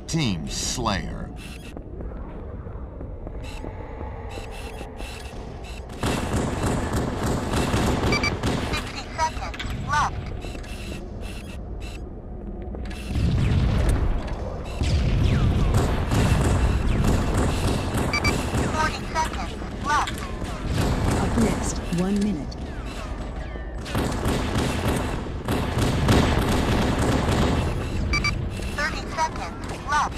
Team Slayer. Up next, 1 minute. 30 seconds left.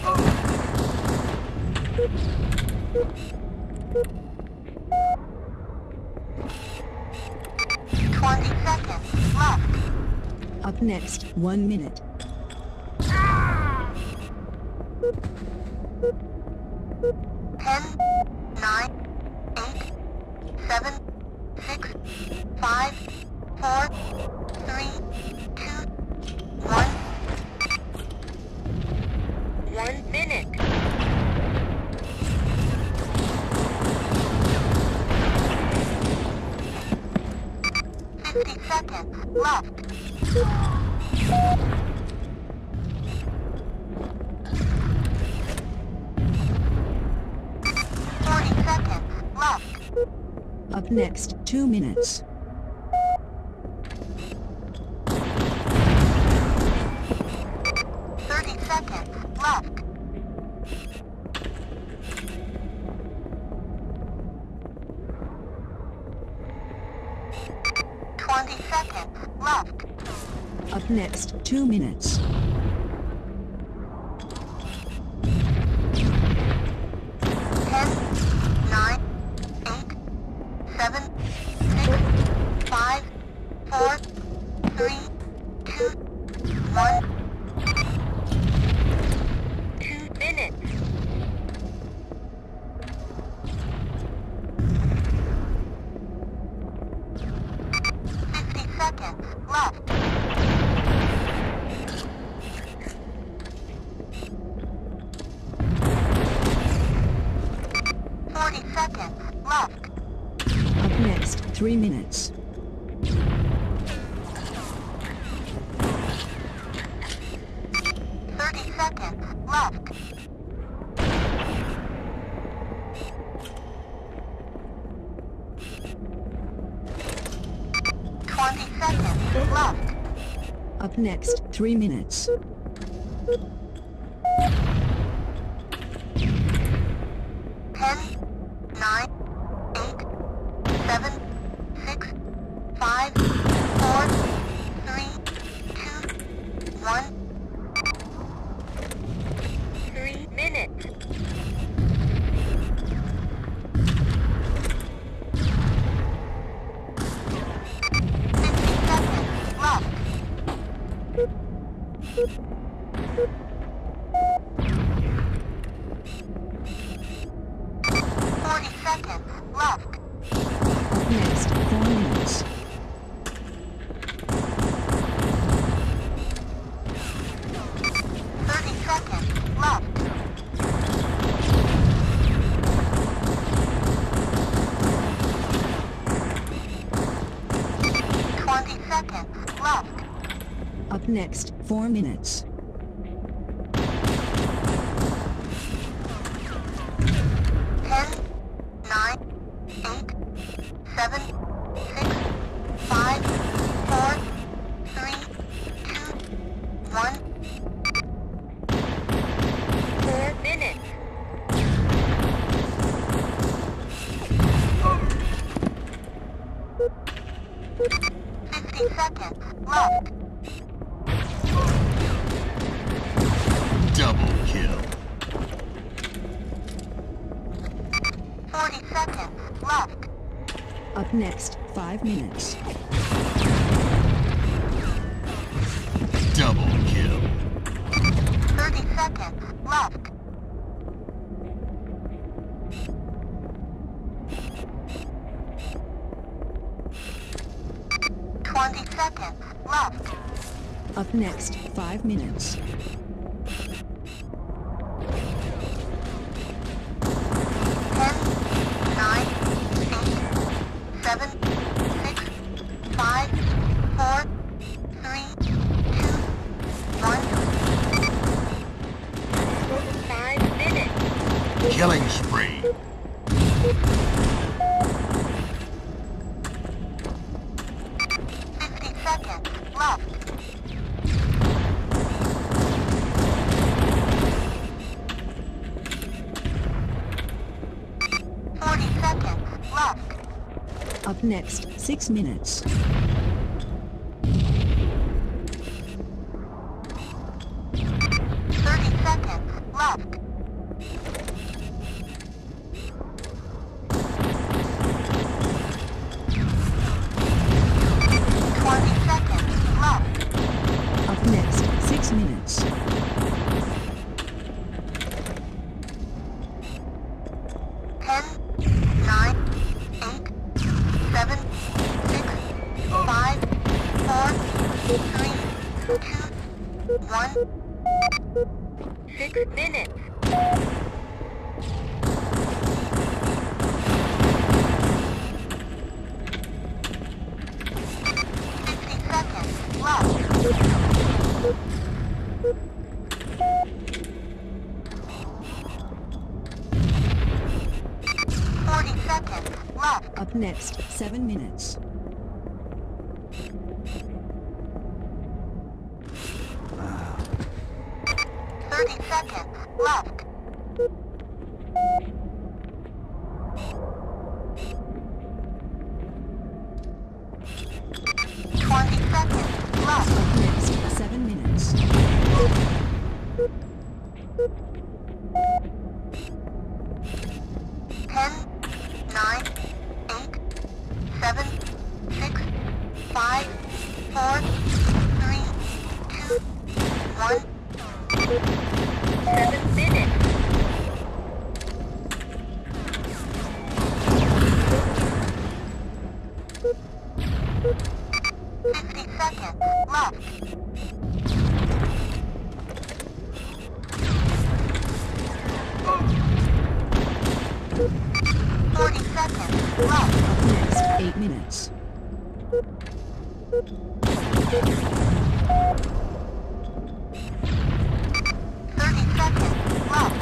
20 seconds left. Up next, 1 minute. 10, 9, 8, 7, 6, 5, 4, 3, 2, 1. 1 minute. 50 seconds left. 40 seconds left. Up next, 2 minutes. 30 seconds left. 20 seconds left. Up next, 2 minutes. 10, 9, 8, 7, 6, 5, 4, 3, 2, 1. 2 minutes. 50 seconds left. 40 seconds left. Up next, 3 minutes. 30 seconds left. 20 seconds left. Up next, 3 minutes. 10, 9, 8, 7, 6, 5, 4, 3, 2, 1. 3 minutes. 50 seconds left. 40 seconds left. Up next, 4 minutes. 30 seconds left. 20 seconds left. Up next, 4 minutes. 10, 9, 8, 7, 6, 5, 4, 3, 2, 1. 4 minutes. 50 seconds left. Double kill. 40 seconds left. Up next, 5 minutes. Double kill. 30 seconds left. 20 seconds left. Up next, 5 minutes. 10, 9, 8, 7, 6, 5, 4, 3, 2, 1. Killing spree. 50 seconds left. 40 seconds left. Up next, 6 minutes. 30 seconds left. 20 seconds left. Up next, 6 minutes. 10, 9, 8, 7, 6, 5, 4, 3, 2, 1. 6 minutes. 50 seconds left. 40 seconds left. Up next, 7 minutes. 30 seconds left. 20 seconds left. Up next, 7 minutes. 10, 9, 8, 7, 6, 5, 4, 3, 2, 1. 7 minutes. 50 seconds left. 40 seconds left. Up next, 8 minutes. 30 seconds left.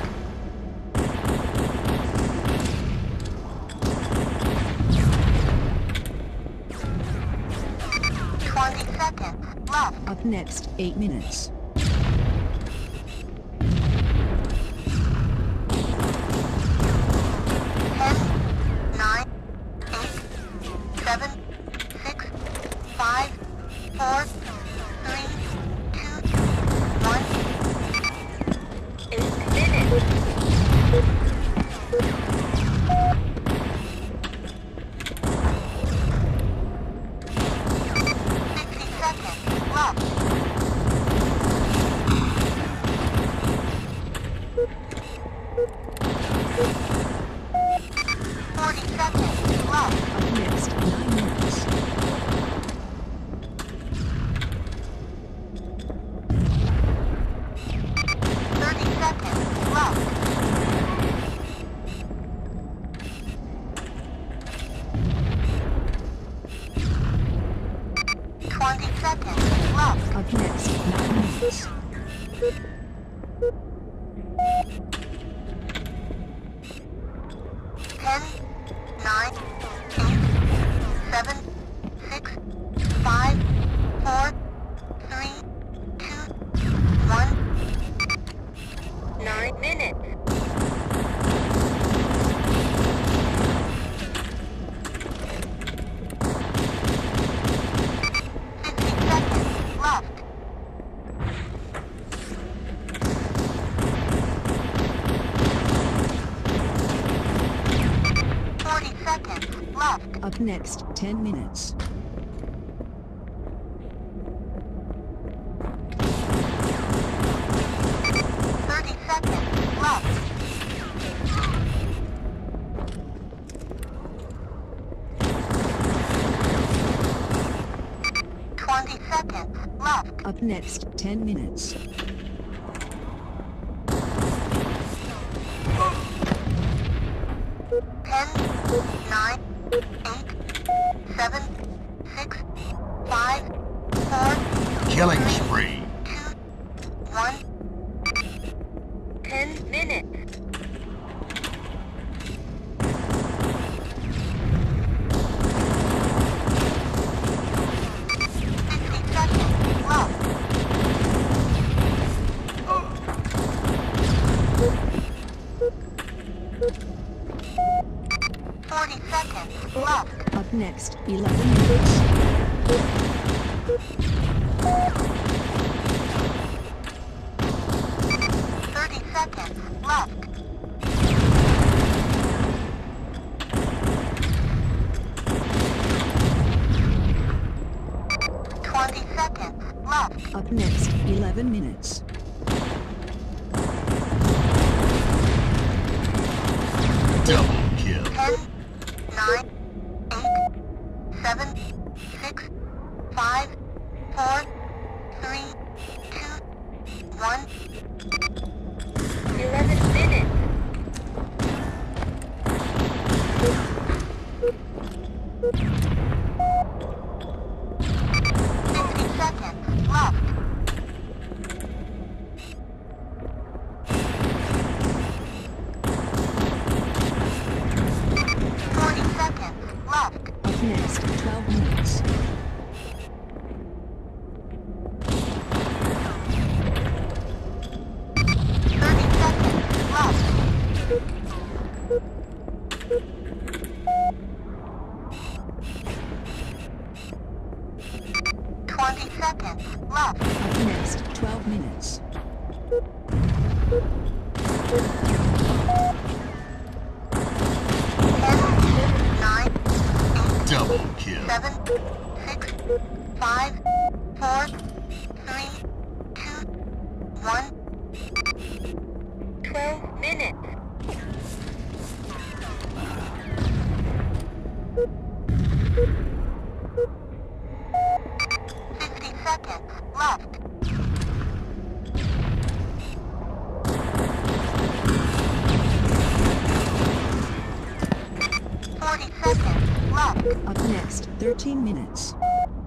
20 seconds left. Up next, 8 minutes. 10, 9, 8, 7, 6, 5, 4, 3, 2, 1. 8 minutes. 50 seconds left. 40 seconds left. Up next, 9 minutes. 30 seconds left. 20 seconds left. Up next, 9 minutes. 10, 9, 8, 7, 6, 5, 4, 3, 2, 1. 9 minutes. 50 seconds left. 40 seconds left. Up next, 10 minutes. 30 seconds left. 20 seconds left. Up next, 10 minutes. 10, 9, 8, 7, 6, 5, 4, Killing spree. 2, 1. 10 minutes. next 11 minutes. 30 seconds left. 20 seconds left. Up next 11 minutes. 10, 9, 8, 7, 6, 5, 4, 3, 2, 1. 11 minutes. 50 seconds left. 40 seconds left. Up next 12 minutes. 30 seconds left. 20 seconds left. Up next 12 minutes. 9, double kill. 7, 6, 5, 4, 3, 2, 1. 12 minutes. 50 seconds left. 40 seconds left. Up next 13 minutes.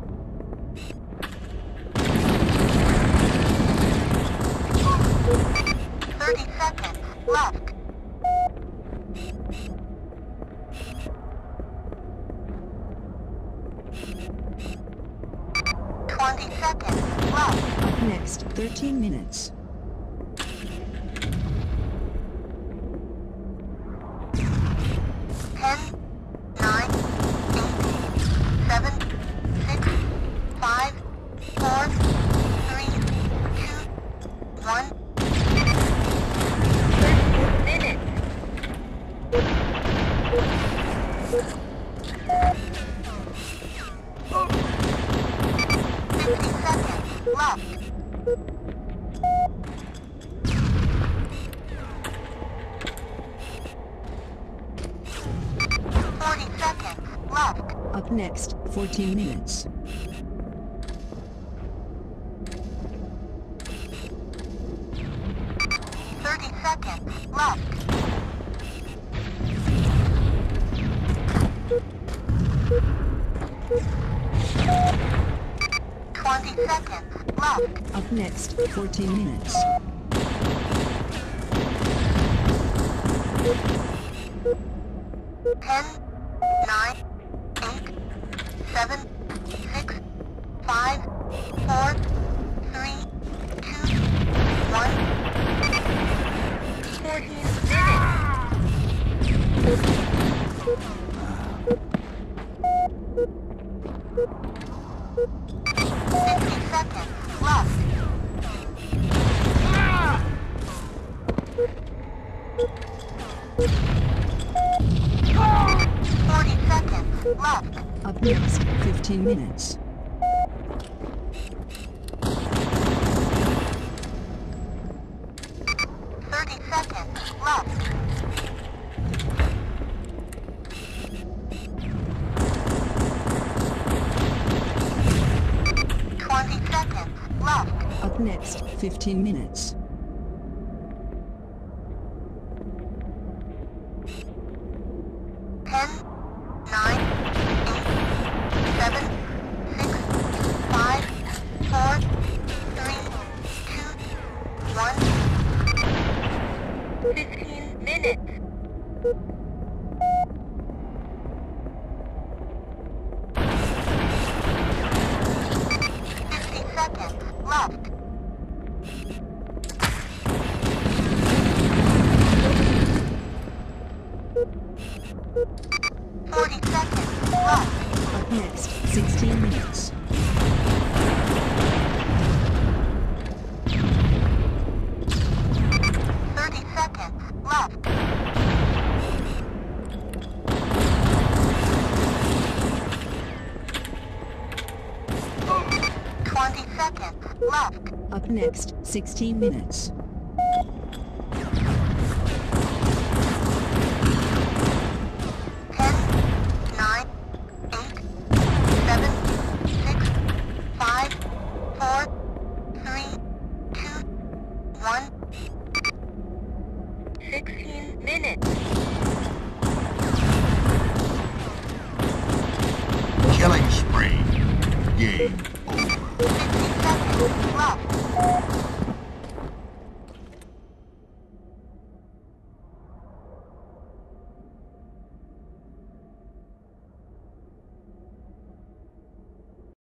30 seconds left. 20 seconds left. Up next 13 minutes. 10, 9, 8, 7, 6, 5, 4, 3, 2, 1. 30 minutes. 50 seconds left. 40 seconds left. Up next 14 minutes. 30 seconds left. 20 seconds left. Up next 14 minutes. 10, 9, 8, 7, 6, 5, 4, 3, 2, 1. 14 minutes. 50 seconds left. 40 seconds left. Up next 15 minutes. 30 seconds left. 20 seconds left. Up next 15 minutes. 10, 9, 8, 7, 6, 5, 4, 3, 2, 1. 15 minutes. 50 seconds left. 40 seconds left. Up next, 16 minutes. 30 seconds left. 20 seconds left. Up next, 16 minutes. 10, 9, 8, 7, 6, 5, 4, 3, 2, 1. 16 minutes. Killing spree. Game over. 50 seconds left.